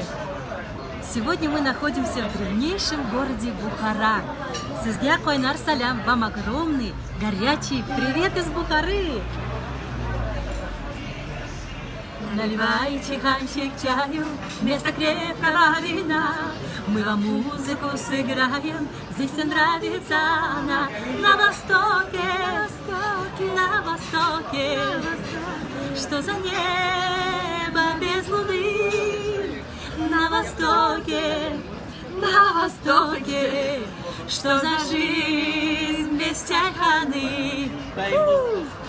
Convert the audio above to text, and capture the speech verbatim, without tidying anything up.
Сегодня мы находимся в древнейшем городе Бухара. Сизге Койнар Салям, вам огромный, горячий привет из Бухары! Наливай чайчик чаю, вместо крепкого вина. Мы вам музыку сыграем, здесь всем нравится она. На востоке, на востоке, что за небо без луны? На востоке, на востоке, что за жизнь без чайханы?